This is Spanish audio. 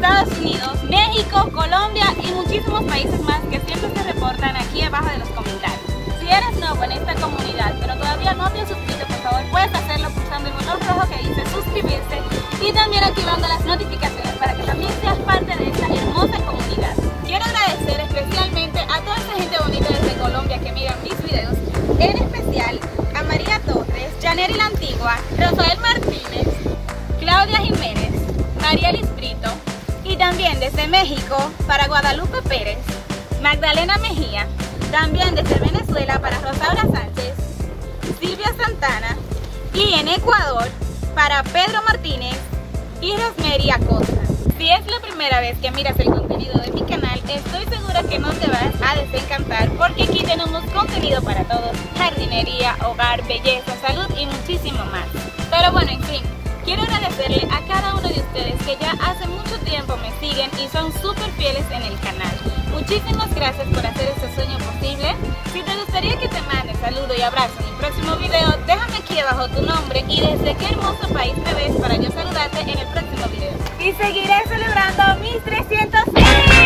Estados Unidos, México, Colombia y muchísimos países más que siempre se reportan aquí abajo de los comentarios. Si eres nuevo en esta comunidad pero todavía no te has suscrito, por favor puedes hacerlo pulsando el botón rojo que dice suscribirse y también activando las notificaciones para que también seas parte de esta hermosa comunidad. Quiero agradecer especialmente a toda esa gente bonita desde Colombia que miran mis videos, en especial a María Torres, Janeri la Antigua, Rafael Martínez, Claudia Jiménez, María Lisbrito y también desde México para Guadalupe Pérez, Magdalena Mejía, también desde Venezuela para Rosaura Sánchez, Silvia Santana y en Ecuador para Pedro Martínez y Rosemary Acosta. Si es la primera vez que miras el contenido de mi canal, estoy segura que no te vas a desencantar porque aquí tenemos contenido para todos: jardinería, hogar, belleza, salud y muchísimo más. Pero bueno, en fin, quiero agradecerle a cada uno de ustedes que ya hace mucho tiempo me siguen y son súper fieles en el canal. Muchísimas gracias por hacer este sueño posible. Si te gustaría que te mande saludo y abrazo en el próximo video, déjame aquí abajo tu nombre y desde qué hermoso país te ves para yo saludarte en el próximo video. Y seguiré celebrando mis 300